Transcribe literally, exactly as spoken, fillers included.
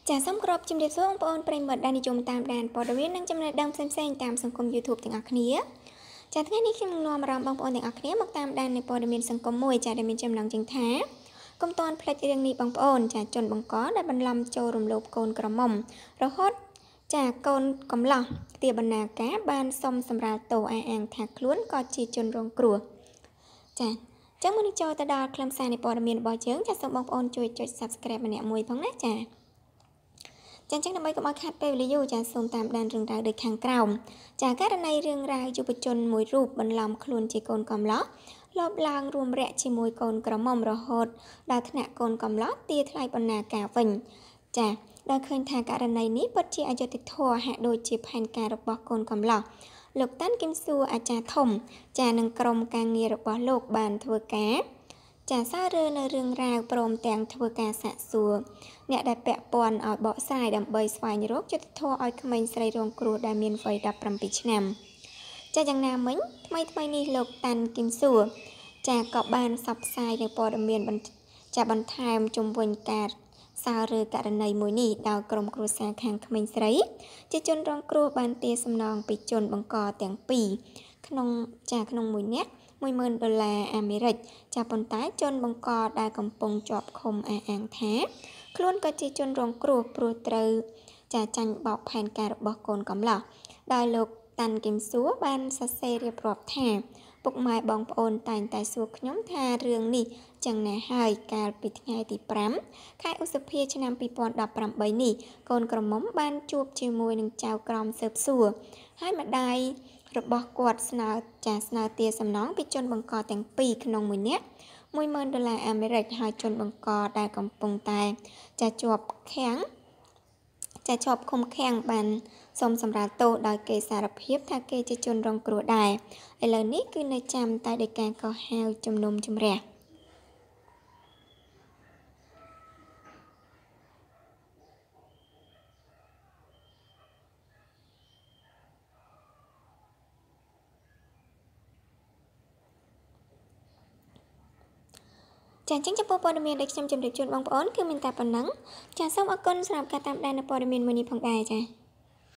ចាសសូមគោរពជំរាបសួរបងប្អូនប្រិយមិត្តដែលនិយមតាមដានព័ត៌មាននិងចំណេះដឹងផ្សេងៗតាមសង្គម YouTube ទាំងអស់គ្នាចាថ្ងៃនេះខ្ញុំនឹងនាំអារម្មណ៍បងប្អូនទាំងអស់គ្នាមកតាមដាននៅព័ត៌មានសង្គមមួយចាដែលមានចំណងជើងថាកុំតន់ផ្លេចរឿងនេះបងប្អូនចាជនបង្កដែលបន្លំចូលរំលោភកូនក្រមុំរហូតចាកូនកំឡោះទាបណ្ណាការបានសុំសម្រាប់តោអះអាងថាខ្លួនក៏ជាជនរងគ្រោះចាចាំមុននឹងចូលទៅដល់ខ្លឹមសារនៃព័ត៌មានរបស់យើងចាសូមបងប្អូនជួយចុច Subscribe ម្នាក់មួយផងណាចាចាអញ្ចឹងដើម្បីកុំឲ្យខាត់ពេលវេលាយូរចាសូមតាមដានរឿងរ៉ាវដូចខាងក្រោមចាករណីរឿងរ៉ាវយុវជនមួយរូបបន្លំខ្លួនជាកូនកំឡោះលបឡើងរួមរយៈជាមួយកូនក្រមុំរហូតដល់ថ្នាក់កូនកំឡោះទាថ្លៃបណ្ណាការវិញចាដោយឃើញថាករណីនេះពិតជាអយុត្តិធម៌ហាក់ដូចជាផែនការរបស់កូនកំឡោះលោកតាន់គឹមសួរអាចារ្យធំចានឹងក្រុមការងាររបស់លោកបានធ្វើការចាសើរើនៅរឿងរ៉ាវព្រមទាំងធ្វើការសាកសួរអ្នកដែលពាក់ព័ន្ធឲ្យបកស្រាយដើម្បីស្វែងរកយុត្តិធម៌ឲ្យក្មេងស្រីរងគ្រោះដែលមានវ័យដប់ប្រាំពីរឆ្នាំចាយ៉ាងណាមិញថ្មីថ្មីនេះលោកតាន់គឹមសួរចាក៏បានផ្សព្វផ្សាយនៅព័ត៌មានចាបន្ថែមជុំវិញការសើរើករណីមួយនេះដោយក្រុមគ្រួសារខាងក្មេងស្រីជាជនរងគ្រោះបានទារសំណងពីជនបង្កទាំងពីរក្នុងចាក្នុងមួយនាក់មួយម៉ឺនដុល្លារអាមេរិកចាប៉ុន្តែជនបង្កដែលកំពុងជាប់ឃុំអះអាងថាខ្លួនក៏ជាជនរងគ្រោះព្រោះត្រូវចាចាញ់បោកផែនការរបស់កូនកំឡោះដោយលោកតាន់គឹមសួរបានសរសេររៀបរាប់ថាពុកម៉ែបងប្អូនតែងតែសួរខ្ញុំថារឿងនេះចឹងណាហើយកាលពីថ្ងៃទីប្រាំខែឧសភាឆ្នាំពីរពាន់ដប់ប្រាំបីនេះកូនក្រមុំបានជួបជាមួយនឹងចៅក្រមស៊ើបសួរហើយម្ដាយរបស់គាត់ស្នើចាស្នើទារសំណងពីជនបង្កទាំងពីរក្នុងមួយនាក់មួយម៉ឺនដុល្លារអាមេរិកហើយជនបង្កដែលកំពុងតែចាជាប់ឃាំងចាជាប់ឃុំឃាំងបានសូមសម្រាប់ទោសដោយគេសារភាពថាគេជាជនរងគ្រោះដែរឥឡូវនេះគឺនៅចាំតែដោយការកោះហៅជំនុំជម្រះចាអញ្ចឹងចំពោះព័ត៌មានដែលខ្ញុំជម្រាបជូនបងប្អូនគឺមានតែប៉ុណ្ណឹងចាសូមអរគុណសម្រាប់ការតាមដាននៅព័ត៌មានមួយនេះផងដែរចា